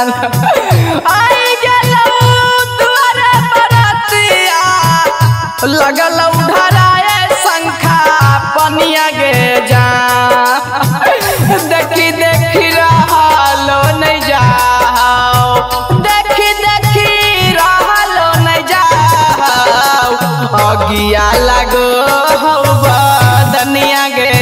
जान आई गेलौ दुआरे बरतिया लगल उधराए शंखा पनिया गे जान देखी देखी रहलो नहीं जाओ देखी देखी रहलो नहीं जाओ अगिया लगो हो बदनिया गे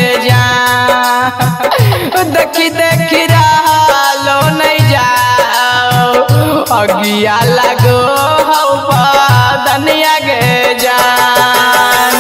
जान देखी देखी रहलो नहीं जाओ अगिया लगो हो बदनिया गे जान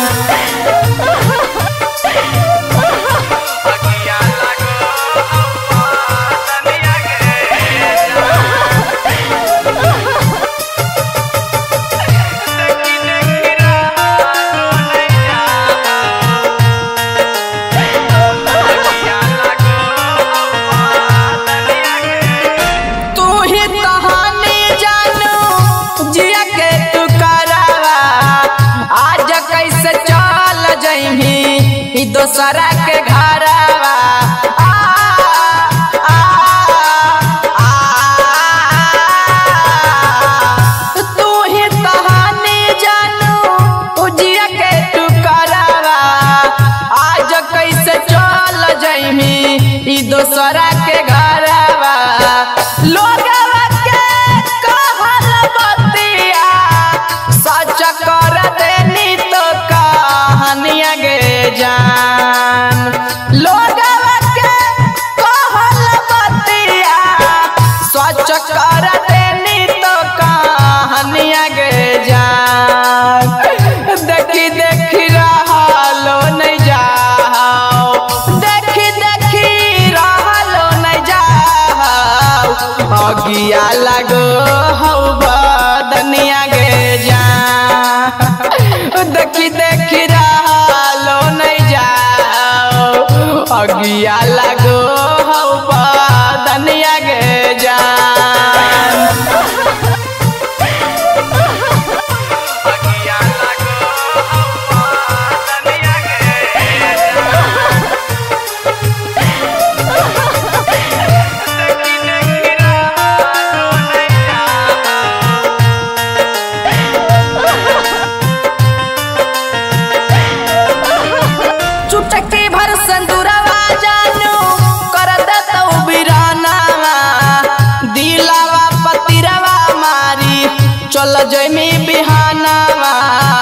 दोसरा के घरवा तू ही कहानी जानू उजिया के तू करवा आज कैसे चल जइमी ई दोसरा के घरवा लोगवा के कहल बतिया सच कर देनी तो कहानिया गे जान लोगवा के कहल बतिया सच कर देनी तो कहानिया गे जान देखी देखी रहलो नहीं जाओ देखी देखी रहलो नहीं जाओ अगिया लगो हो बदनिया गे जान देखी देखी अगिया लगो हो बदनिया गे जान अगिया लगो हो बदनिया गे चुटकी भर संदूरा चल जइमी बिहानवा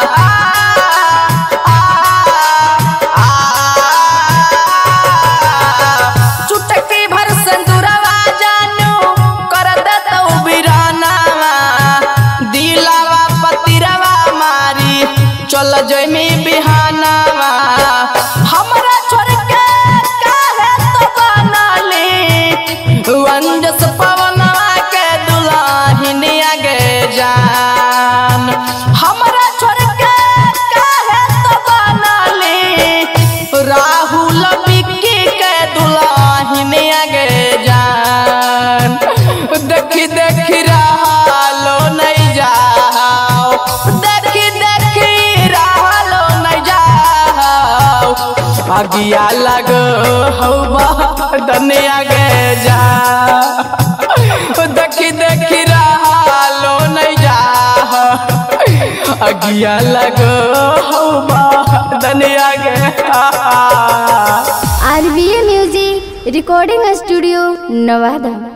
चुटकी भर संदूरवा जानू कर देतौ बिरानवा दिलावा पतिरवा मारी चल जइमी बिहानवा हमरा छोड़ के काहे तो बनली वंजस पवनवा के दुल्हनिया गे जान हमरा छोड़ के काहे तो बनली राहुल बिक्की के दुल्हनिया गे जान देखी देखी रहलो नहीं जाओ देखी देखी रहलो नहीं जाओ अगिया लगो हो बदनिया गे जान देखी देखी रहलो नहीं जाओ अगिया लगो हो बदनिया गे RBA music recording studio Nawada.